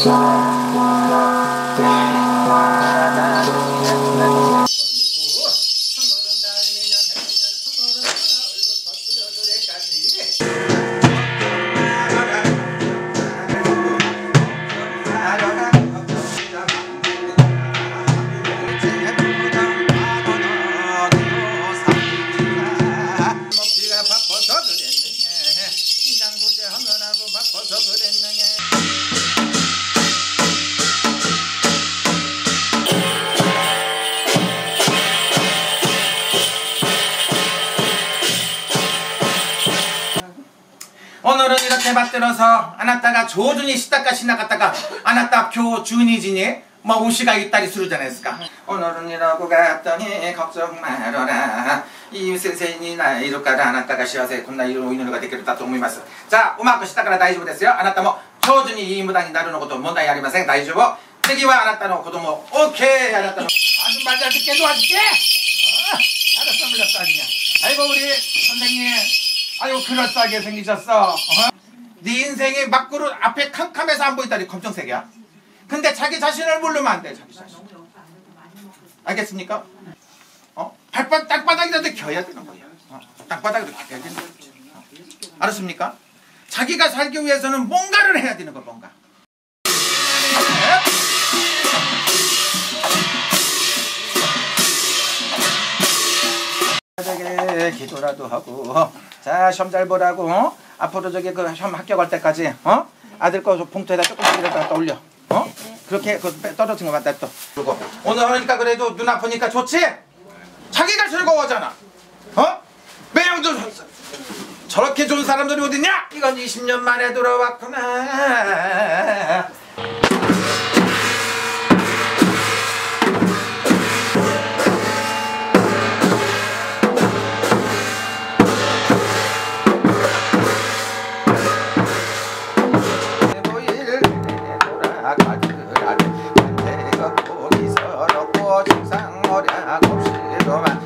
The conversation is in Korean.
오늘은 이렇게 받들어서 안았다가 조준이 시다가 시나갔다가 안았다 교준이지니 뭐 우시가 이딸이 수르잖아였을까. 오늘은 이러고 갔더니 걱정 말아라 이유세세니 나 이루까라 안았다가 시와세 곤나 이루 이누가 되기로 다 동무이마스. 자 음악 시다가라 다이주부 됐어요. 안았다 뭐 조준이 이무단이 나르는 것도 뭔다이 아리마생 다이주부 되기와 안았다는 것도 뭐 오케이 안았다 아주 말잘 듣게 도와줄게. 알았어 물렸어 아니야. 아이고 우리 선생님 아이고 그럴싸하게 생기셨어. 네 인생이 막구를 앞에 캄캄해서 안 보인다니 검정색이야. 근데 자기 자신을 모르면 안 돼. 자기 자신. 알겠습니까? 땅바닥이라도 겨야 되는 거야. 땅바닥이라도 겨야 되는 거야. 알았습니까? 자기가 살기 위해서는 뭔가를 해야 되는 거 뭔가. 기도라도 하고 자 시험 잘 보라고 앞으로 저기 그 시험 합격할 때까지 아들 거 봉투에다 조금씩이라도 갖다 올려 그렇게 그 떨어진 거 갖다 또 그리고 오늘 하니까 그래도 눈 아프니까 좋지? 자기가 즐거워하잖아. 매형도 저렇게 좋은 사람들이 어딨냐? 이건 20년 만에 돌아왔구나. 거기서 놓고 증상 어량 없이 도만